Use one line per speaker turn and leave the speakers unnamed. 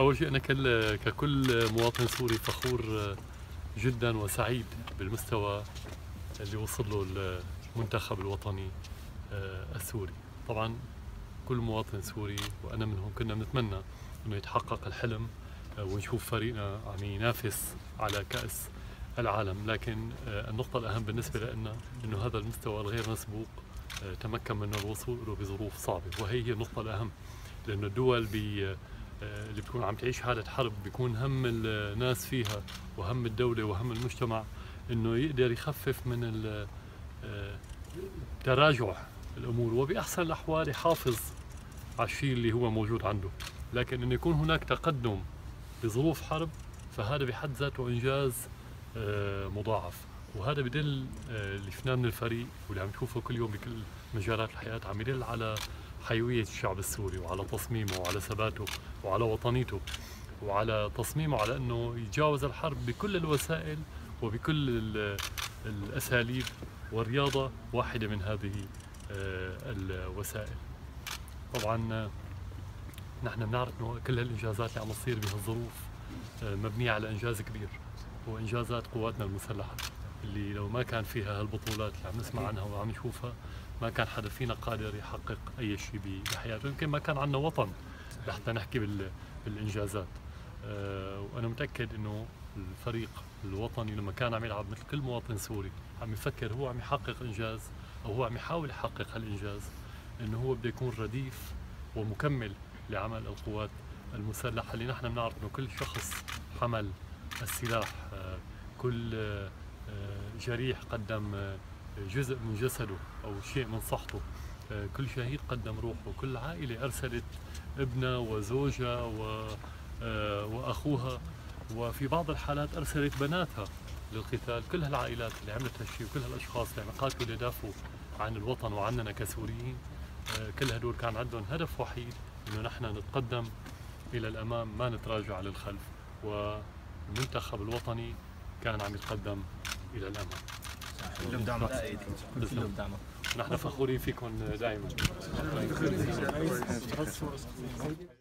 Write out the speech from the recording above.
أول شيء أنا ككل مواطن سوري فخور جدا وسعيد بالمستوى اللي وصل له المنتخب الوطني السوري. طبعا كل مواطن سوري وأنا منهم كنا بنتمنى أنه يتحقق الحلم ونشوف فريقنا عم ينافس على كأس العالم، لكن النقطة الأهم بالنسبة لنا أنه هذا المستوى الغير مسبوق تمكن من الوصول له بظروف صعبة، وهي النقطة الأهم، لأنه الدول اللي بتكون عم تعيش حالة حرب بيكون هم الناس فيها وهم الدولة وهم المجتمع انه يقدر يخفف من تراجع الامور، وبأحسن الاحوال يحافظ على الشيء اللي هو موجود عنده. لكن انه يكون هناك تقدم بظروف حرب فهذا بحد ذاته انجاز مضاعف، وهذا بدل اللي شفناه من الفريق واللي عم نشوفه كل يوم بكل مجالات الحياة عم يدل على حيوية الشعب السوري وعلى تصميمه وعلى ثباته وعلى وطنيته وعلى تصميمه على انه يتجاوز الحرب بكل الوسائل وبكل الاساليب، والرياضة واحدة من هذه الوسائل. طبعا نحن بنعرف انه كل هالانجازات اللي عم تصير بهالظروف مبنية على انجاز كبير، هو انجازات قواتنا المسلحة اللي لو ما كان فيها هالبطولات اللي عم نسمع عنها وعم نشوفها ما كان حدا فينا قادر يحقق اي شيء بحياته، يمكن ما كان عندنا وطن لحتى نحكي بالانجازات. وانا متاكد انه الفريق الوطني لما كان عم يلعب مثل كل مواطن سوري عم يفكر هو عم يحقق انجاز او هو عم يحاول يحقق هالانجاز، انه هو بده يكون رديف ومكمل لعمل القوات المسلحه اللي نحن بنعرف انه كل شخص حمل السلاح، كل جريح قدم جزء من جسده أو شيء من صحته، كل شهيد قدم روحه، كل عائلة أرسلت ابنها وزوجها وأخوها، وفي بعض الحالات أرسلت بناتها للقتال. كل هالعائلات اللي عملت هالشيء وكل هالأشخاص اللي عم يقاتلوا ليدافعوا عن الوطن وعننا كسوريين، كل هدول كان عندهم هدف وحيد، إنه نحن نتقدم إلى الأمام ما نتراجع للخلف، والمنتخب الوطني كان عم يتقدم إلى الأمام.
كلهم دعمك.
نحن فخورين فيكم دائما.